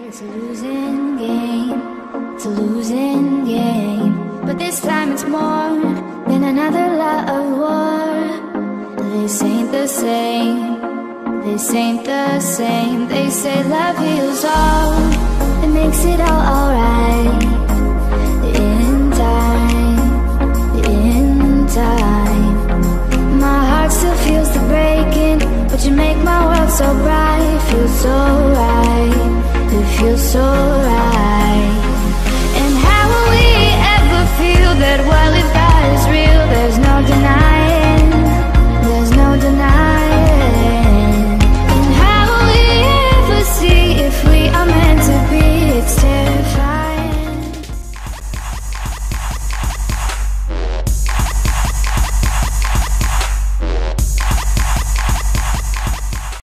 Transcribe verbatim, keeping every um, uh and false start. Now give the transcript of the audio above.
It's a losing game, it's a losing game. But this time it's more than another love war. This ain't the same, this ain't the same. They say love heals all, it makes it all alright. In time, in time. My heart still feels the breaking, but you make my world so bright. Feel